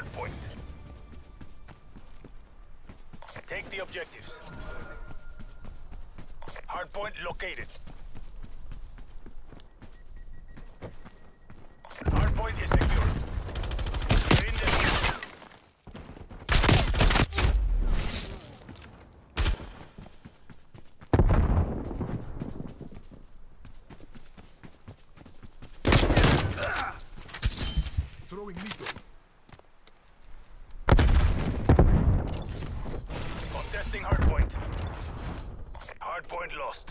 hard point. Take the objectives. Hard point located. Hard point is secure. We're in the lead. Throwing lethal. Contesting hard point. Hard point lost.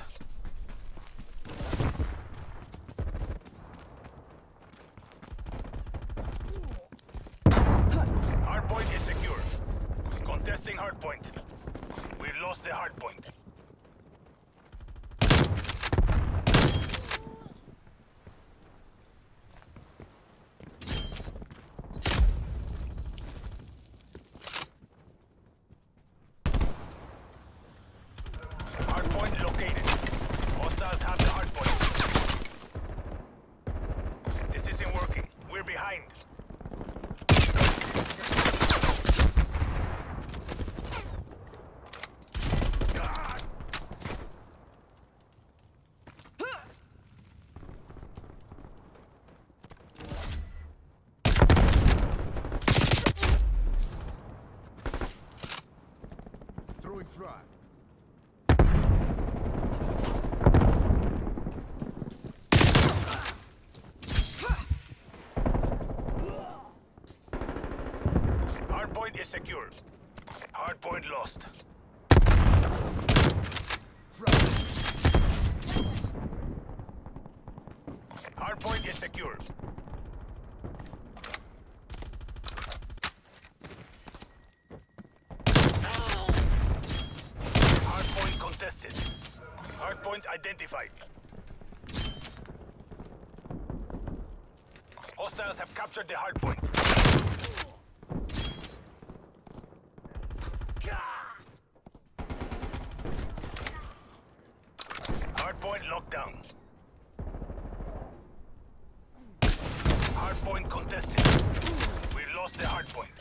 Hard point is secure. Contesting hard point. We've lost the hard point. Hard point located. Hostiles have the hard point. This isn't working. We're behind. Throwing frag. Hard point is secure. Hard point lost. Frag. Hard point is secure. Hard point contested. Hard point identified. Hostiles have captured the hard point. Hard point locked down. Hard point contested. We lost the hard point.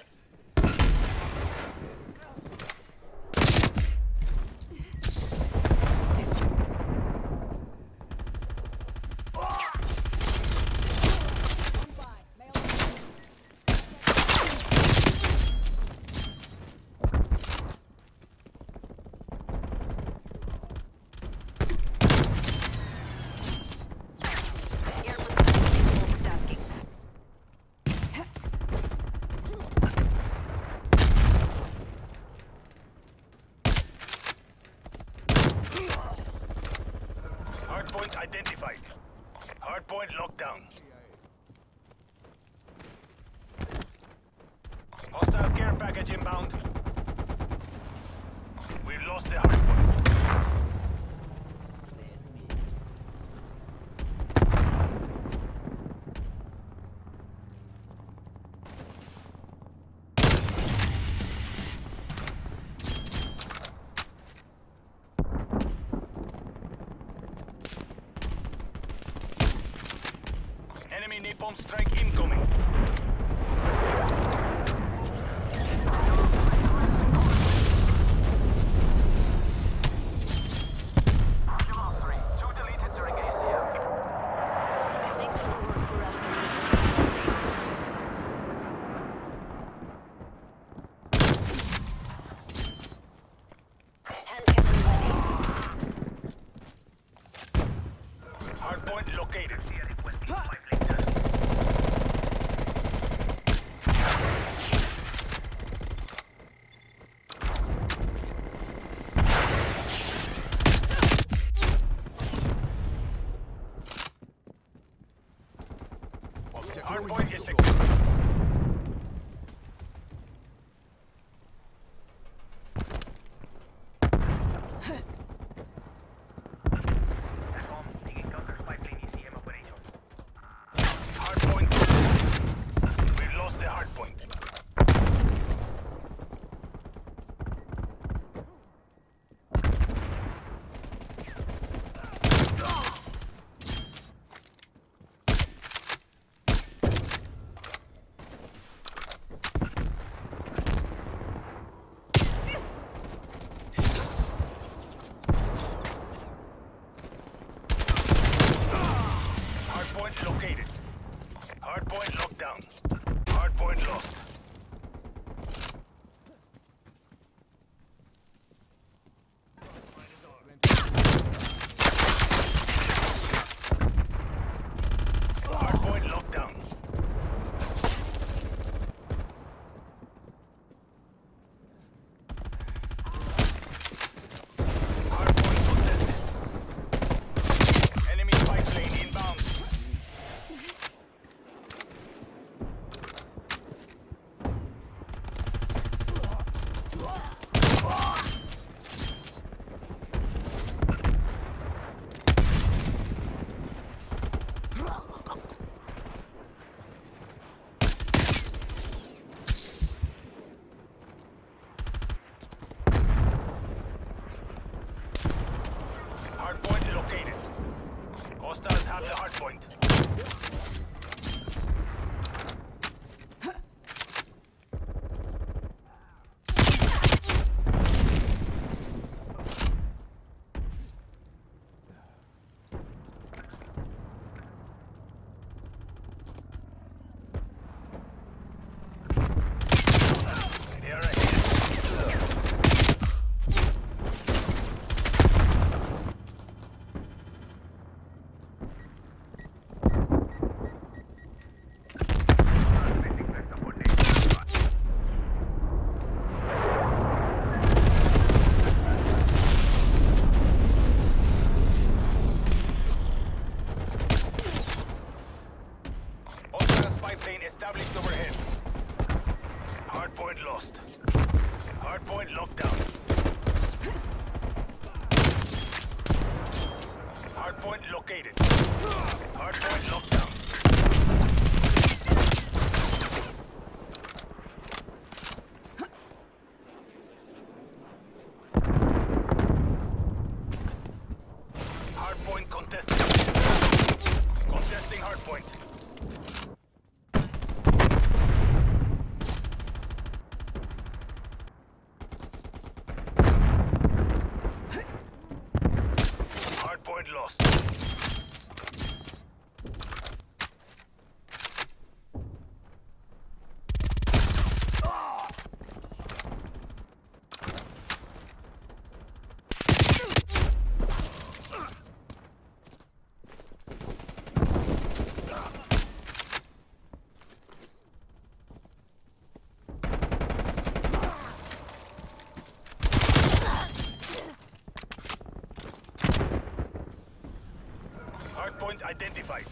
Hard point identified. Hard point locked down. Hostile care package inbound. We've lost the hard point. Enemy napalm strike incoming. Kilo 3, 2 deleted during ACM. Thanks for the work for us. Hand cannon ready. Hard point located. Hard point is secure. Hard point. We've lost the hard point. Hardpoint lost. Hardpoint locked down. Hardpoint contested. Enemy spy plane inbound. Hardpoint located. Hostiles have the hardpoint. They are ahead. Hostile spy plane established overhead. Hardpoint lost. Hardpoint locked down. Hardpoint located. Hardpoint locked down. Hardpoint contested. Contesting hardpoint. Hardpoint lost. Hardpoint identified.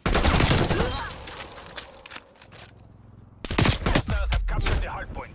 Hostiles have captured the hardpoint.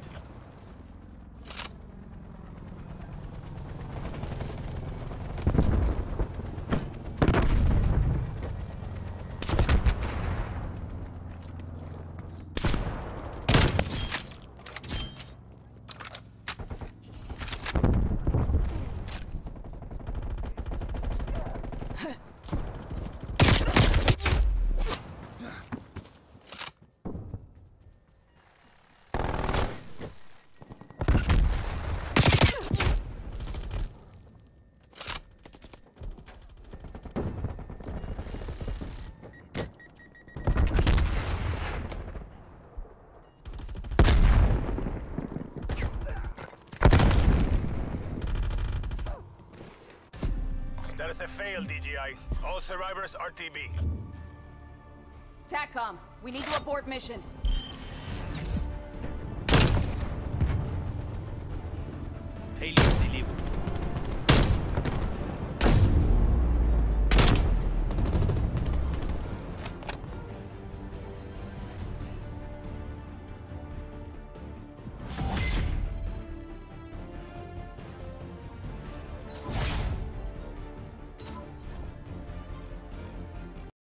That is a fail, DGI. All survivors RTB. TACCOM, we need to abort mission. Payload delivered.